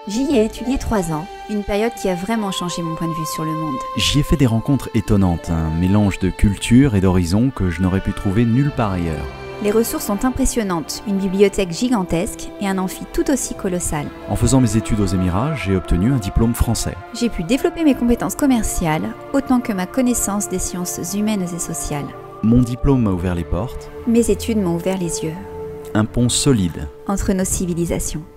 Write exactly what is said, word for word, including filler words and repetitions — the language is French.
J'y ai étudié trois ans, une période qui a vraiment changé mon point de vue sur le monde. J'y ai fait des rencontres étonnantes, un mélange de cultures et d'horizons que je n'aurais pu trouver nulle part ailleurs. Les ressources sont impressionnantes, une bibliothèque gigantesque et un amphi tout aussi colossal. En faisant mes études aux Émirats, j'ai obtenu un diplôme français. J'ai pu développer mes compétences commerciales autant que ma connaissance des sciences humaines et sociales. Mon diplôme m'a ouvert les portes. Mes études m'ont ouvert les yeux Un pont solide entre nos civilisations.